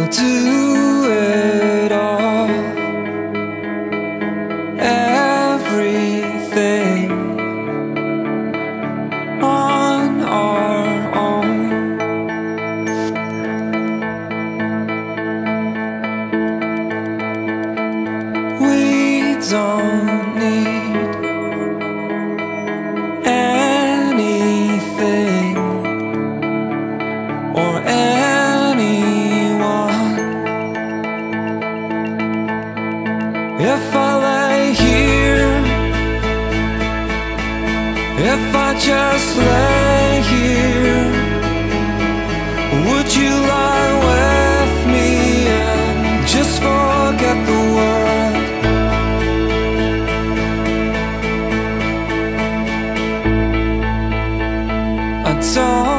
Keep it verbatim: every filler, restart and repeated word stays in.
we'll do it all. Everything on our own. We don't need anything or anyone. If I lay here, if I just lay here, would you lie with me and just forget the world? I don't